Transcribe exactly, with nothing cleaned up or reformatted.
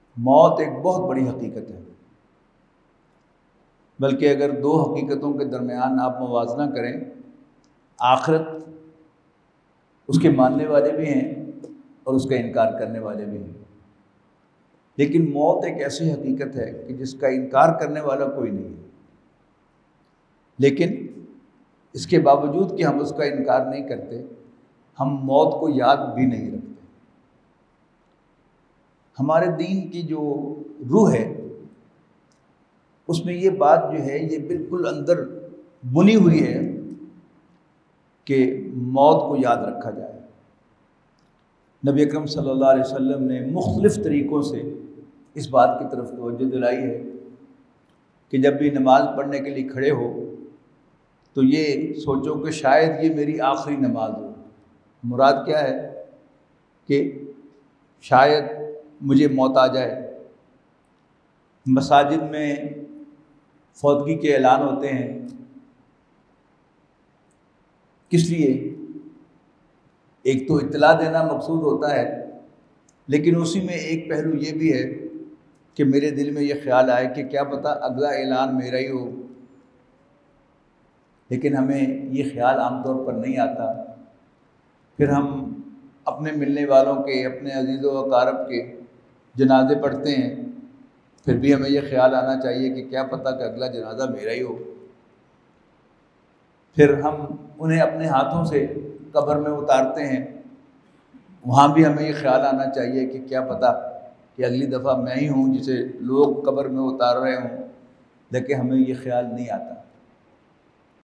موت ایک بہت بڑی حقیقت ہے، بلکہ اگر دو حقیقتوں کے درمیان آپ موازنہ کریں، آخرت اس کے ماننے والے بھی ہیں اور اس کا انکار کرنے والے بھی ہیں، لیکن موت ایک ایسی حقیقت ہے کہ جس کا انکار کرنے والا کوئی نہیں ہے، لیکن اس کے باوجود کہ ہم اس کا انکار نہیں کرتے، ہم موت کو یاد بھی نہیں رکھتے۔ ہمارے دین کی جو روح ہے اس میں یہ بات جو ہے یہ بالکل اندر بنی ہوئی ہے کہ موت کو یاد رکھا جائے۔ نبی اکرم صلی اللہ علیہ وسلم نے مختلف طریقوں سے اس بات کی طرف توجہ دلائی ہے کہ جب بھی نماز پڑھنے کے لیے کھڑے ہو تو یہ سوچو کہ شاید یہ میری آخری نماز ہو۔ مراد کیا ہے کہ شاید مجھے موت آ جائے۔ مساجد میں فوتگی کے اعلان ہوتے ہیں، کس لیے؟ ایک تو اطلاع دینا مقصود ہوتا ہے، لیکن اسی میں ایک پہلو یہ بھی ہے کہ میرے دل میں یہ خیال آئے کہ کیا پتہ اگلا اعلان میرا ہی ہو۔ لیکن ہمیں یہ خیال عام طور پر نہیں آتا، پھر ہم اپنے ملنے والوں کے، اپنے عزیز و اقارب کے جنازے پڑھتے ہیں، پھر بھی ہمیں یہ خیال آنا چاہیے کہ کیا پتہ کہ اگلا جنازہ میرا ہی ہو۔ پھر ہم انہیں اپنے ہاتھوں سے قبر میں اتارتے ہیں، وہاں بھی ہمیں یہ خیال آنا چاہیے کہ کیا پتہ کہ اگلی دفعہ میں ہی ہوں جسے لوگ قبر میں اتار رہے ہوں، لیکن ہمیں یہ خیال نہیں آتا۔